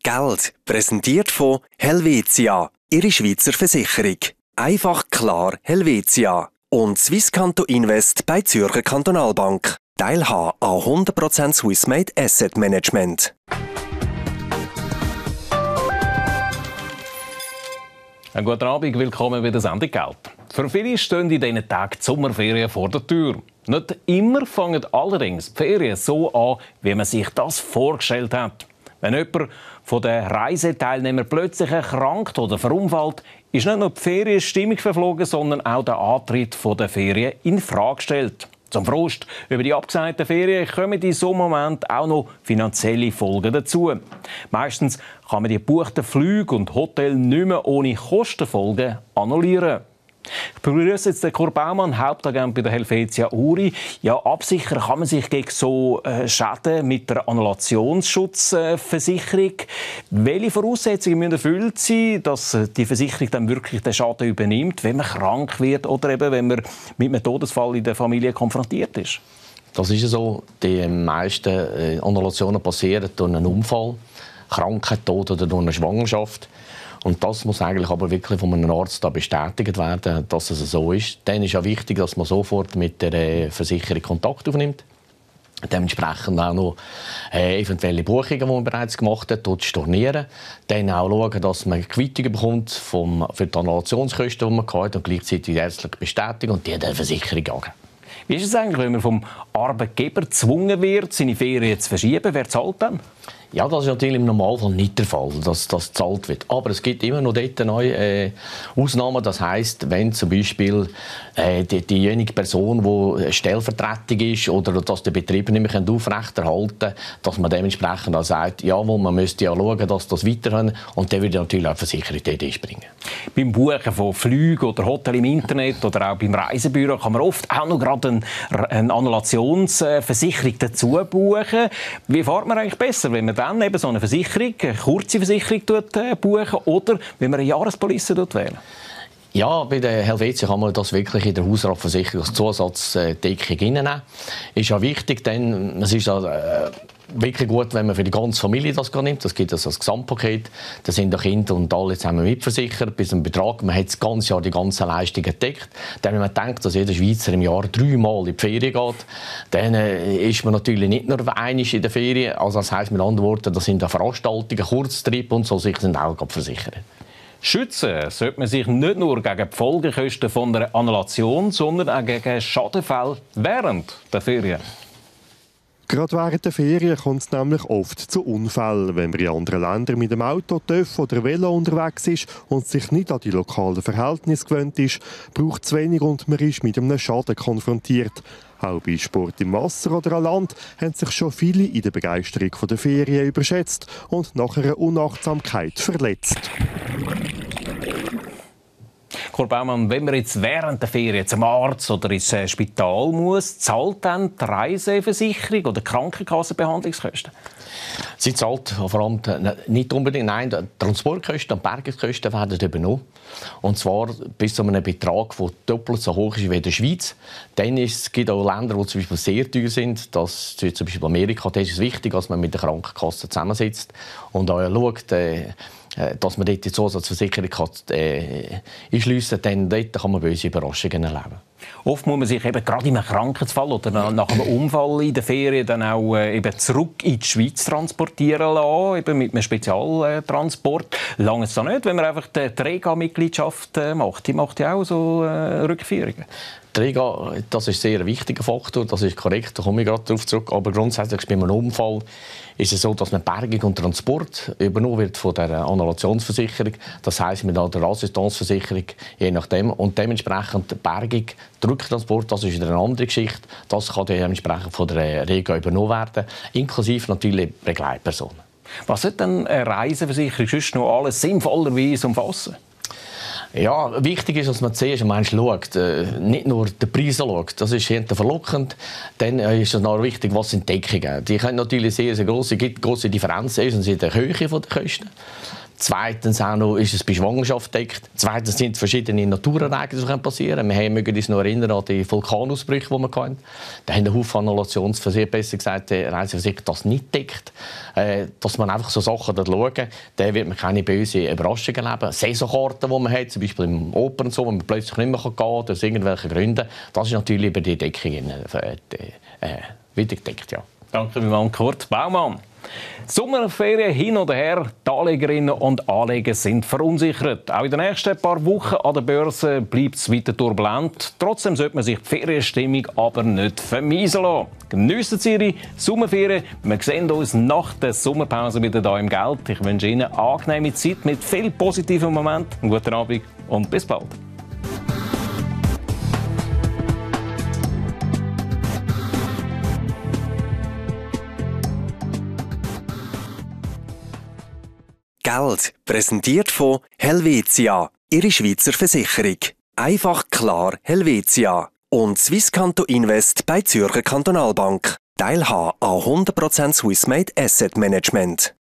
Geld, präsentiert von Helvetia, Ihre Schweizer Versicherung. Einfach klar Helvetia. Und Swisscanto Invest bei Zürcher Kantonalbank. Teilhaben an 100% Swissmade Asset Management. Einen guten Abend, willkommen bei der Sendung Geld. Für viele stehen in diesen Tagen die Sommerferien vor der Tür. Nicht immer fangen allerdings die Ferien so an, wie man sich das vorgestellt hat. Wenn jemand von den Reiseteilnehmern plötzlich erkrankt oder verunfallt, ist nicht nur die Ferienstimmung verflogen, sondern auch der Antritt der Ferien in Frage gestellt. Zum Frust über die abgesagten Ferien kommen in so einem Moment auch noch finanzielle Folgen dazu. Meistens kann man die gebuchten Flüge und Hotels nicht mehr ohne Kostenfolgen annullieren. Ich begrüße jetzt den Kurt Baumann, Hauptagent bei der Helvetia Uri. Ja, absichern kann man sich gegen so Schäden mit der Annullationsschutzversicherung. Welche Voraussetzungen müssen erfüllt sein, dass die Versicherung dann wirklich den Schaden übernimmt, wenn man krank wird oder eben, wenn man mit einem Todesfall in der Familie konfrontiert ist? Das ist so. Die meisten Annulationen passieren durch einen Unfall, Krankheit, Tod oder durch eine Schwangerschaft. Und das muss eigentlich aber wirklich von einem Arzt bestätigt werden, dass es so ist. Dann ist ja wichtig, dass man sofort mit der Versicherung Kontakt aufnimmt. Dementsprechend auch noch eventuelle Buchungen, die man bereits gemacht hat, dort stornieren. Dann auch schauen, dass man Quittung bekommt für die Annulationskosten, die man hatte, und gleichzeitig die ärztliche Bestätigung und die der Versicherung angeben. Wie ist es eigentlich, wenn man vom Arbeitgeber gezwungen wird, seine Ferien zu verschieben? Wer zahlt dann? Ja, das ist natürlich im Normalfall nicht der Fall, dass das gezahlt wird. Aber es gibt immer noch dort neue Ausnahmen. Das heisst, wenn zum Beispiel diejenige Person, die Stellvertretung ist oder dass der Betrieb nicht mehr aufrechterhalten kann, dass man dementsprechend auch sagt, jawohl, man müsste ja schauen, dass das weiterhin. Und dann würde natürlich auch die Versicherung dort einspringen. Beim Buchen von Flügen oder Hotels im Internet oder auch beim Reisebüro kann man oft auch noch gerade eine Annulationsversicherung dazu buchen. Wie fährt man eigentlich besser, wenn man dann eben so eine Versicherung, eine kurze Versicherung buchen oder wenn man eine Jahrespolice wählen? Ja, bei der Helvetia kann man das wirklich in der Hausratversicherung als Zusatzdeckung reinnehmen. Ist ja wichtig, denn es ist ja wirklich gut, wenn man für die ganze Familie das nimmt. Das gibt es als Gesamtpaket. Da sind die Kinder und alle zusammen mitversichert bis zum Betrag. Man hat das ganze Jahr die ganzen Leistungen gedeckt. Denn wenn man denkt, dass jeder Schweizer im Jahr 3-mal in die Ferien geht, dann ist man natürlich nicht nur einmal in der Ferien. Also das heisst mit anderen Worten, das sind Veranstaltungen, Kurztriebe und so, sich sind auch versichert. Schützen sollte man sich nicht nur gegen die Folgekosten von einer Annulation, sondern auch gegen Schadenfälle während der Ferien. Gerade während der Ferien kommt es nämlich oft zu Unfällen, wenn man in anderen Ländern mit dem Auto, TÜV oder Velo unterwegs ist und sich nicht an die lokalen Verhältnisse gewöhnt ist, braucht es wenig und man ist mit einem Schaden konfrontiert. Auch bei Sport im Wasser oder an Land haben sich schon viele in der Begeisterung der Ferien überschätzt und nach einer Unachtsamkeit verletzt. Kurt Baumann, wenn man jetzt während der Ferien zum Arzt oder ins Spital muss, zahlt dann die Reiseversicherung oder die Krankenkassenbehandlungskosten? Sie zahlt vor allem nicht unbedingt, nein, die Transportkosten und Bergungskosten werden übernommen. Und zwar bis zu einem Betrag, der doppelt so hoch ist wie in der Schweiz. Dann gibt es auch Länder, die zum Beispiel sehr teuer sind. Das ist zum Beispiel Amerika. Da ist es wichtig, dass man mit der Krankenkasse zusammensitzt und auch schaut, dass man dort die Zusatzversicherung einschliessen kann. Denn dort kann man böse Überraschungen erleben. Oft muss man sich eben gerade in einem Krankheitsfall oder nach einem Unfall in der Ferien dann auch eben zurück in die Schweiz transportieren lassen, eben mit einem Spezialtransport. Lange es da nicht, wenn man einfach die Trega-Mitgliedschaft macht. Die macht ja auch so Rückführungen. Trega, das ist ein sehr wichtiger Faktor, das ist korrekt, da komme ich gerade darauf zurück. Aber grundsätzlich bei einem Unfall ist es so, dass man Bergung und Transport übernommen wird von der Annulationsversicherung. Das heisst mit der Assistenzversicherung, je nachdem. Und dementsprechend Bergung, Rücktransport, das ist wieder eine andere Geschichte. Das kann dementsprechend von der Rega übernommen werden, inklusive natürlich Begleitpersonen. Was sollte denn eine Reiseversicherung sonst noch alles sinnvollerweise umfassen? Ja, wichtig ist, dass man zuerst am Menschen schaut, nicht nur den Preis schaut. Das ist verlockend. Dann ist es noch wichtig, was sind die Deckungen. Die können natürlich sehr grosse Differenzen in der Höhe der Kosten. Zweitens auch noch, ist es bei Schwangerschaft deckt. Zweitens sind verschiedene Naturereignisse, die passieren können. Wir mögen uns noch erinnern an die Vulkanausbrüche, die wir hatten. Da haben eine Haufen Annulationsversicherungen, besser gesagt, die Reiseversicherung das nicht deckt. Dass man einfach so Sachen schauen, dann wird man keine bösen Überraschungen erleben. Saisonkarten, die man hat, zum Beispiel im Opern, so, wenn man plötzlich nicht mehr gehen kann, aus irgendwelchen Gründen, das ist natürlich über die Deckung wieder gedeckt, ja. Danke vielmals, Kurt Baumann. Sommerferien hin oder her, die Anlegerinnen und Anleger sind verunsichert. Auch in den nächsten paar Wochen an der Börse bleibt es weiter turbulent. Trotzdem sollte man sich die Ferienstimmung aber nicht vermiesen lassen. Geniessen Sie Ihre Sommerferien. Wir sehen uns nach der Sommerpause wieder hier im Geld. Ich wünsche Ihnen eine angenehme Zeit mit viel positiven Momenten. Einen guten Abend und bis bald. Geld, präsentiert von Helvetia, Ihre Schweizer Versicherung. Einfach klar Helvetia. Und Swisscanto Invest bei Zürcher Kantonalbank. Teilhaben an 100% Swissmade Asset Management.